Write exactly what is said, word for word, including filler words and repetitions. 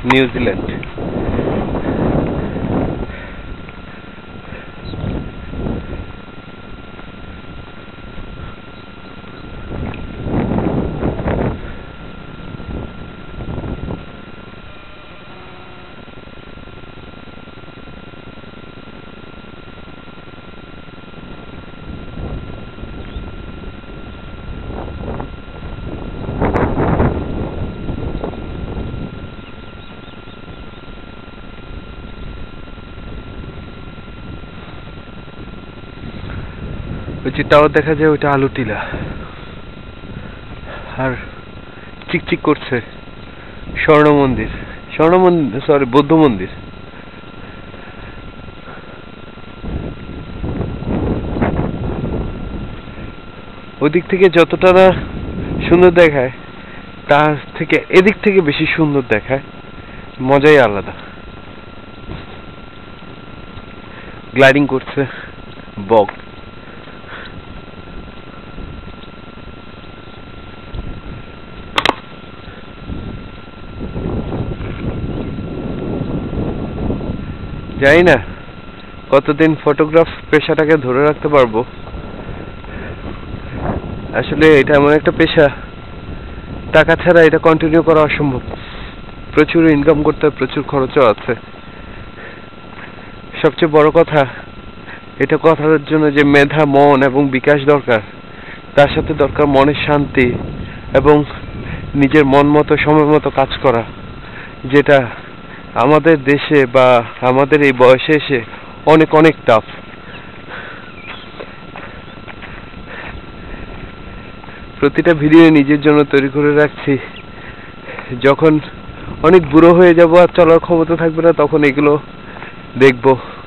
New Zealand. ওই যে tower দেখা যায়, ওইটা আলু টিলা, আর চিকচিক করছে স্বর্ণ মন্দির, স্বর্ণ মন্দির সরি বৌদ্ধ মন্দির। ওদিক থেকে যতটা না সুন্দর দেখায় তার থেকে এদিক থেকে বেশি সুন্দর দেখায়, মজাই আলাদা। গ্লাইডিং করছে বক। জানি না কতদিন ফটোগ্রাফ পেশাটাকে ধরে রাখতে পারবো। আসলে এটা এমন একটা পেশা, টাকা ছাড়া এটা কন্টিনিউ করা অসম্ভব। প্রচুর ইনকাম করতে হয়, প্রচুর খরচও আছে। সবচেয়ে বড় কথা, এটা করার জন্য যে মেধা, মন এবং বিকাশ দরকার, তার সাথে দরকার মনের শান্তি এবং নিজের মন মতো সময় মতো কাজ করা, যেটা আমাদের দেশে বা আমাদের এই বয়সে এসে অনেক অনেক টাফ। প্রতিটা ভিডিও নিজের জন্য তৈরি করে রাখছি, যখন অনেক বুড়ো হয়ে যাব আর চলার ক্ষমতা থাকবে না, তখন এগুলো দেখবো।